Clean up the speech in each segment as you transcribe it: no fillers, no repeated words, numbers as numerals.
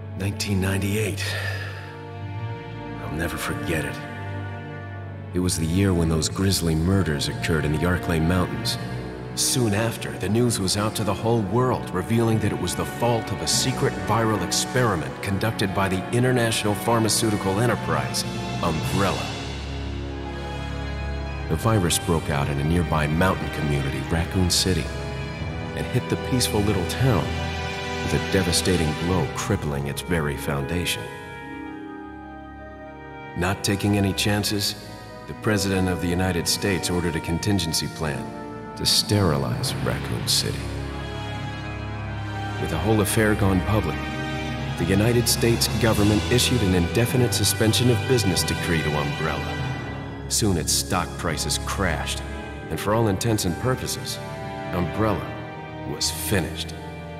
1998. I'll never forget it. It was the year when those grisly murders occurred in the Arklay Mountains. Soon after, the news was out to the whole world, revealing that it was the fault of a secret viral experiment conducted by the international pharmaceutical enterprise, Umbrella. The virus broke out in a nearby mountain community, Raccoon City, and hit the peaceful little town with a devastating blow crippling its very foundation. Not taking any chances, the President of the United States ordered a contingency plan to sterilize Raccoon City. With the whole affair gone public, the United States government issued an indefinite suspension of business decree to Umbrella. Soon its stock prices crashed, and for all intents and purposes, Umbrella was finished.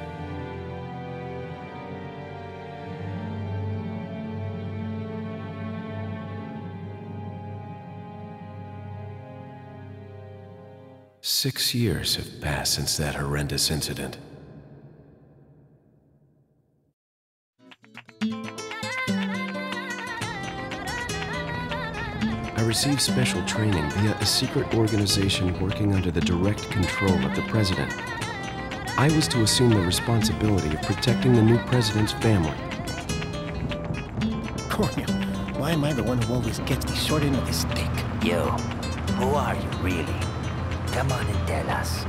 Six years have passed since that horrendous incident. I received special training via a secret organization working under the direct control of the president. I was to assume the responsibility of protecting the new president's family. Coño, why am I the one who always gets the short end of the stick? You, who are you really? Come on and tell us.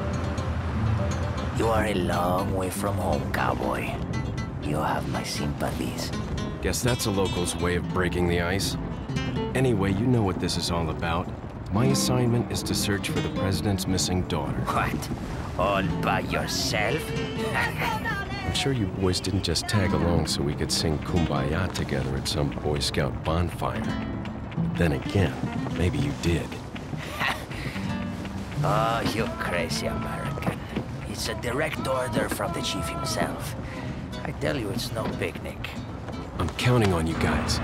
You are a long way from home, cowboy. You have my sympathies. Guess that's a local's way of breaking the ice. Anyway, you know what this is all about. My assignment is to search for the president's missing daughter. What? All by yourself? I'm sure you boys didn't just tag along so we could sing Kumbaya together at some Boy Scout bonfire. But then again, maybe you did. Oh, you crazy American. It's a direct order from the chief himself. I tell you, it's no picnic. I'm counting on you guys.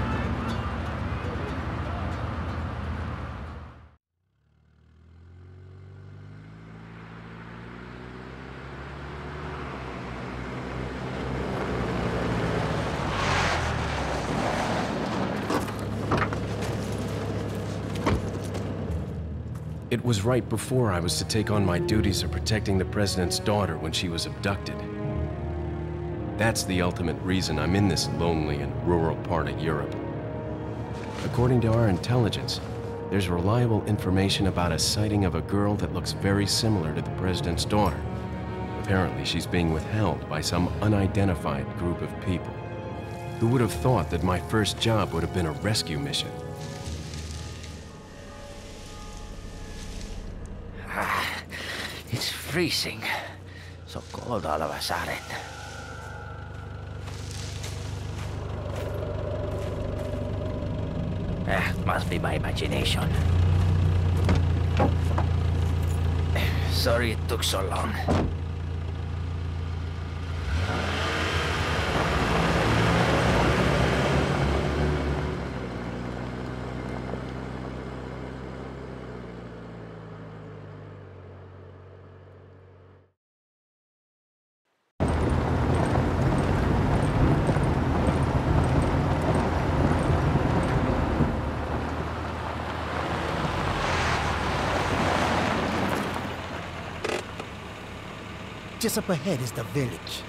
It was right before I was to take on my duties of protecting the president's daughter when she was abducted. That's the ultimate reason I'm in this lonely and rural part of Europe. According to our intelligence, there's reliable information about a sighting of a girl that looks very similar to the president's daughter. Apparently, she's being withheld by some unidentified group of people. Who would have thought that my first job would have been a rescue mission? It's freezing. So cold all of a sudden. Must be my imagination. Sorry it took so long. Just up ahead is the village.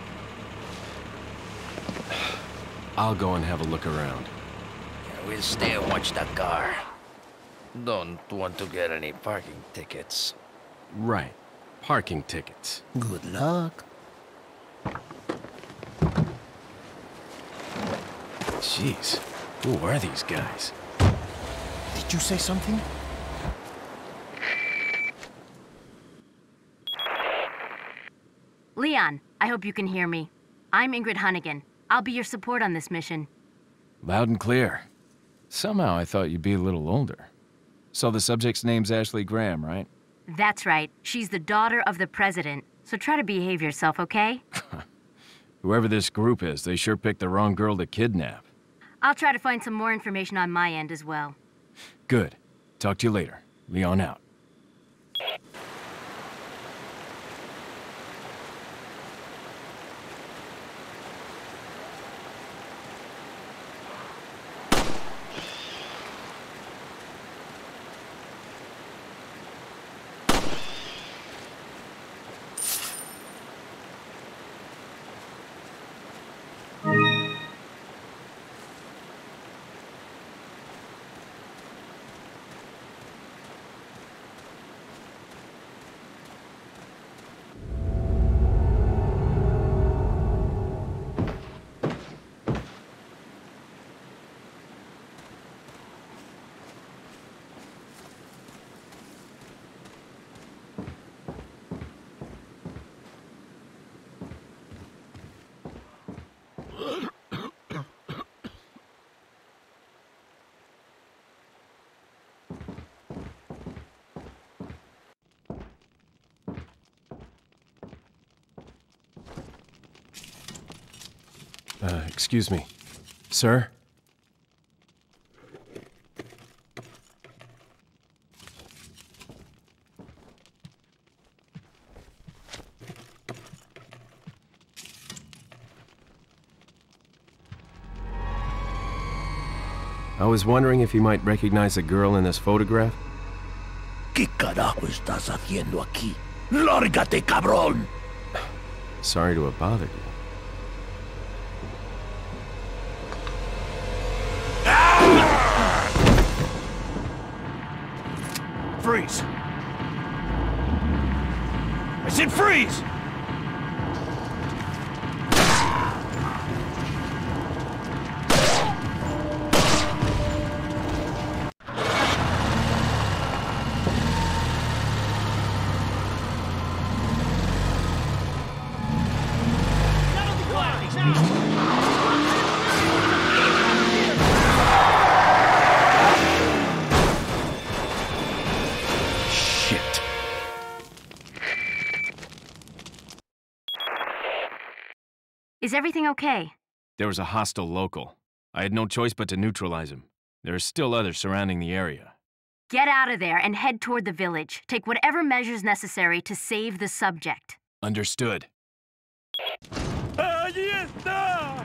I'll go and have a look around. We'll stay and watch that car. Don't want to get any parking tickets. Right. Parking tickets. Good luck. Jeez. Who are these guys? Did you say something? Leon, I hope you can hear me. I'm Ingrid Hunnigan. I'll be your support on this mission. Loud and clear. Somehow I thought you'd be a little older. So the subject's name's Ashley Graham, right? That's right. She's the daughter of the president. So try to behave yourself, okay? Whoever this group is, they sure picked the wrong girl to kidnap. I'll try to find some more information on my end as well. Good. Talk to you later. Leon out. Excuse me. Sir? I was wondering if you might recognize the girl in this photograph? ¿Qué carajo estás haciendo aquí? ¡Lárgate, cabrón! Sorry to have bothered you. Freeze! I said freeze! Shit. Is everything okay? There was a hostile local. I had no choice but to neutralize him. There are still others surrounding the area. Get out of there and head toward the village. Take whatever measures necessary to save the subject. Understood. ¡Allí está!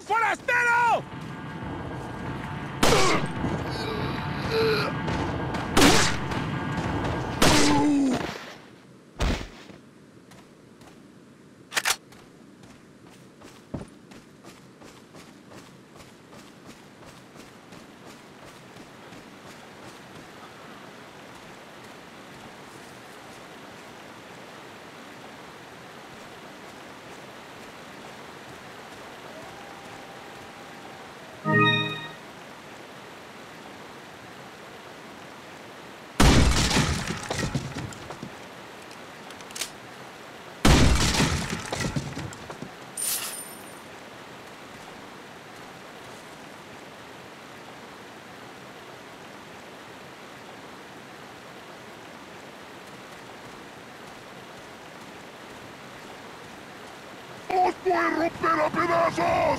forastero! ¡Os voy a romper a pedazos!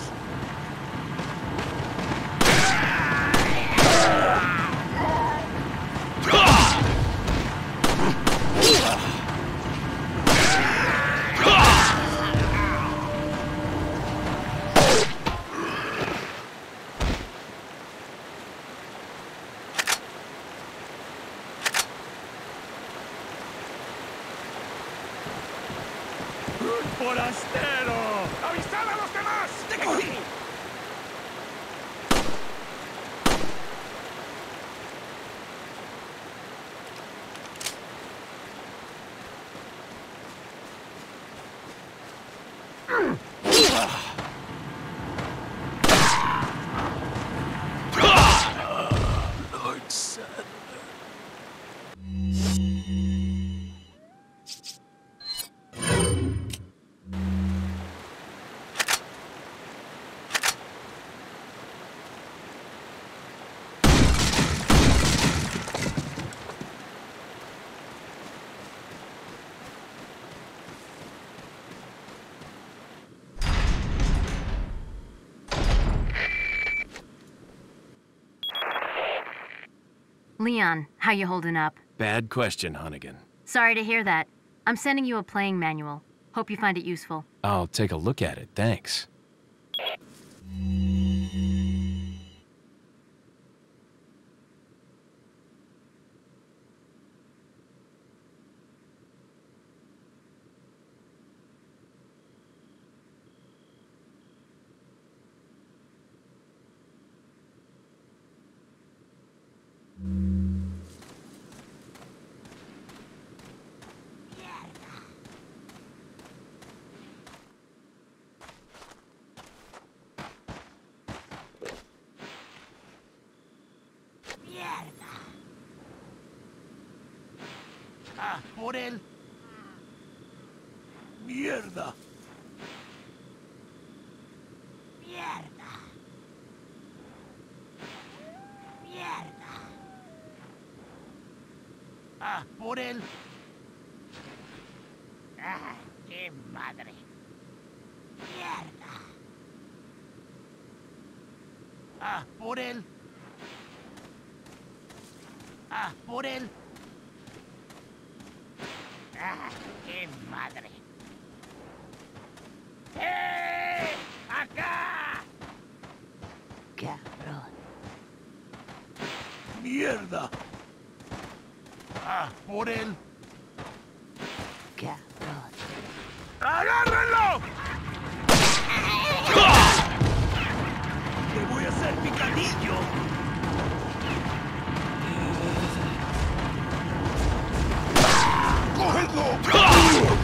¡Forastero! ¡Avisad a los demás! ¡Deja aquí! Lord Sadler. Leon, how you holding up? Bad question, Hunnigan. Sorry to hear that. I'm sending you a playing manual. Hope you find it useful. I'll take a look at it, thanks. ¡Ah, por él! ¡Mierda! ¡Mierda! ¡Mierda! ¡Ah, por él! ¡Ah, qué madre! ¡Mierda! ¡Ah, por él! ¡Ah, por él! ¡Ah, qué madre! ¡Eh! ¡Acá! Cabrón. ¡Mierda! ¡Ah, por él! Cabrón. ¡Agárrenlo! ¡Te voy a hacer picadillo! ¡Cogedlo!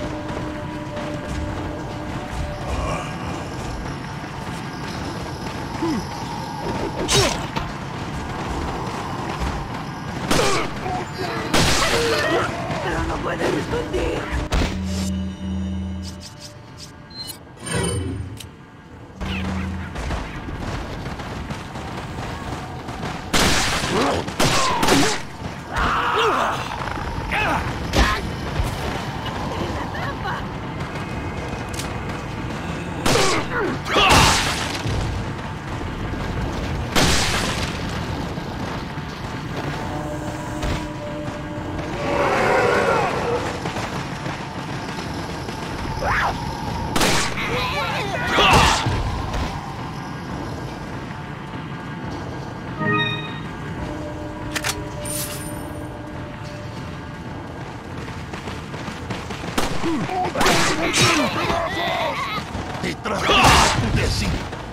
Pero no puede responder. ¡Detrás de ti, imbécil!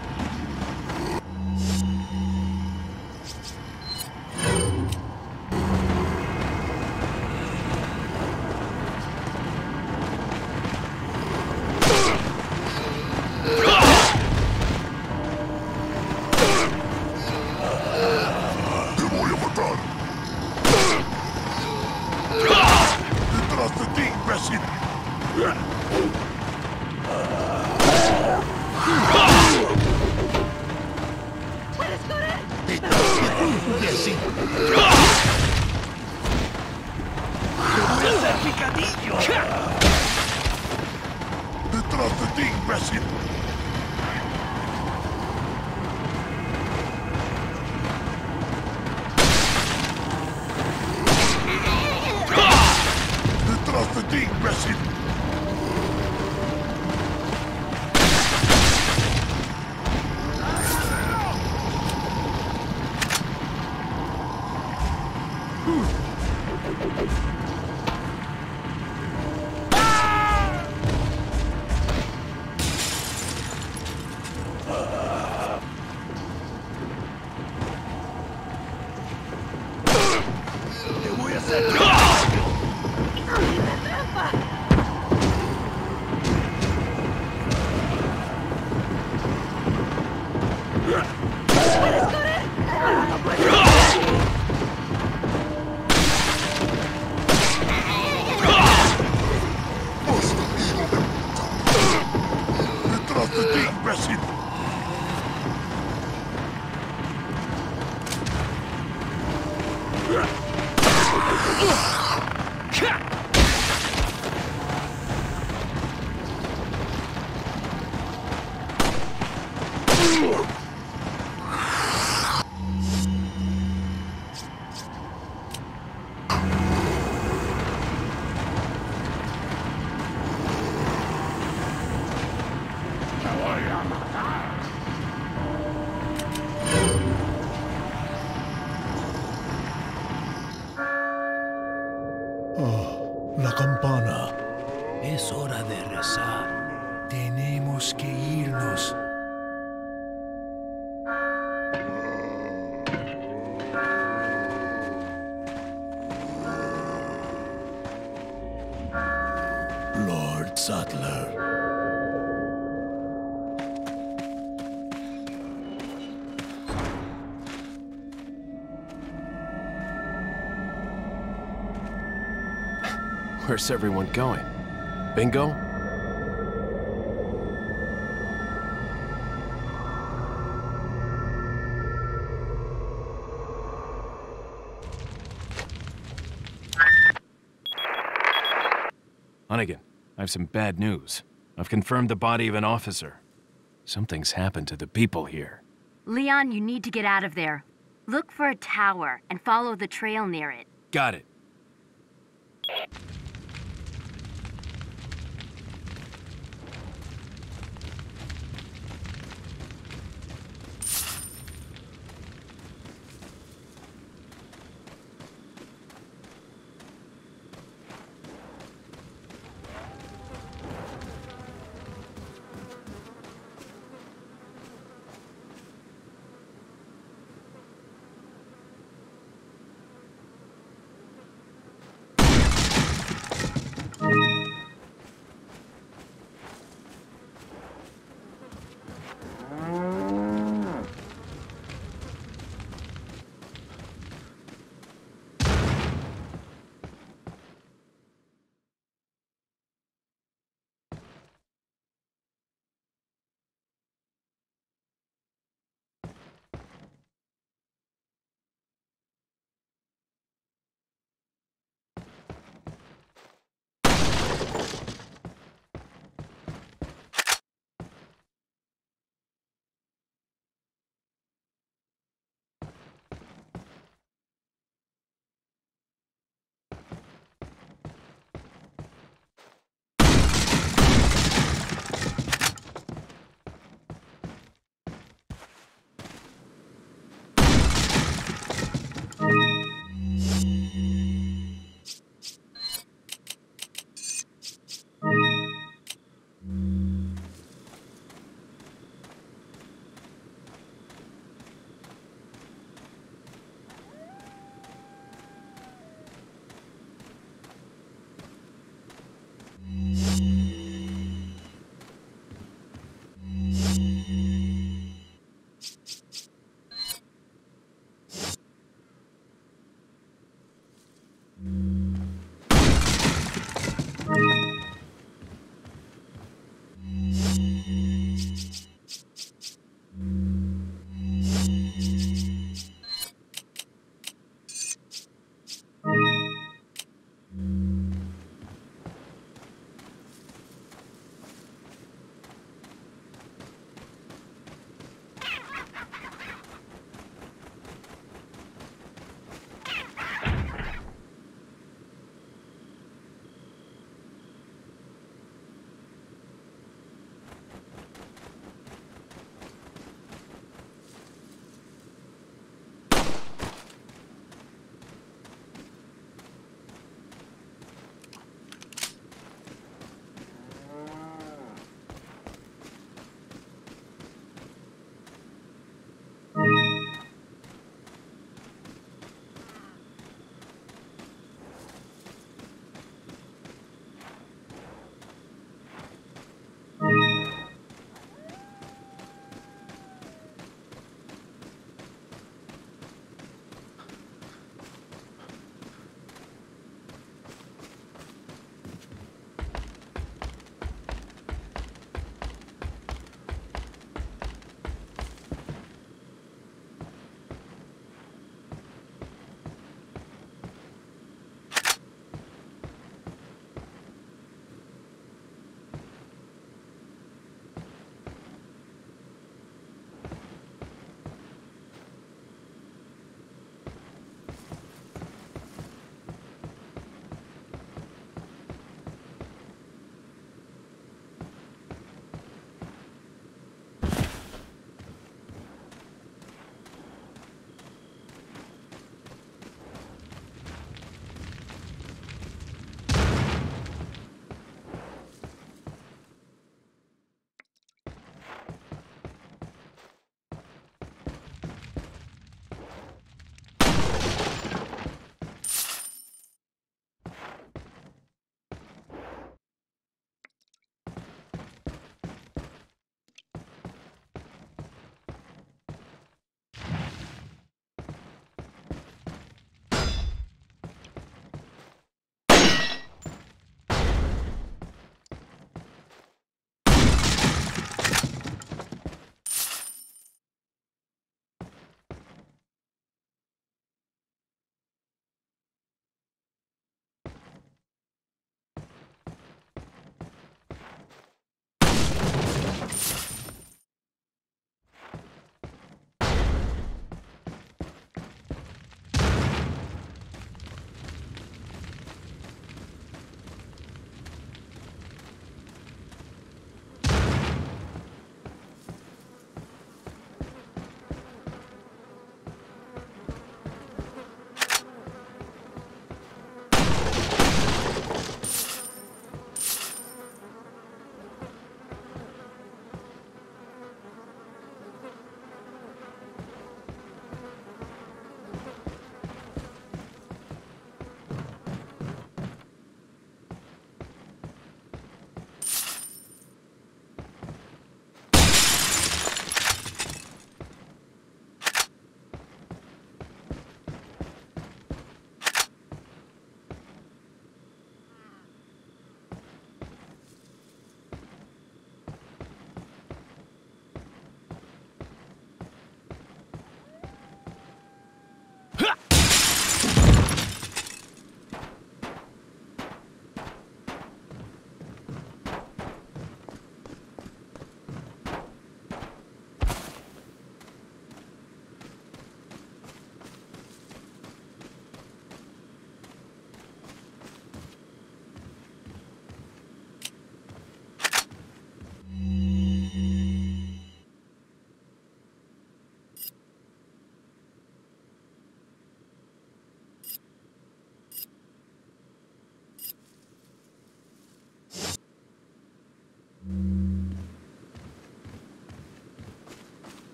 ¡Te voy a matar! ¡Detrás de ti, imbécil! ¡Detrás de ti, imbécil! ¡Detrás de ti, imbécil! ¡Te voy a hacer! ¡Detrás de ti, imbécil! Oh, la campana. Es hora de rezar. Tenemos que irnos. Lord Sattler. Where's everyone going? Bingo? Hunnigan, I have some bad news. I've confirmed the body of an officer. Something's happened to the people here. Leon, you need to get out of there. Look for a tower and follow the trail near it. Got it.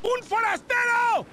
¡Un forastero!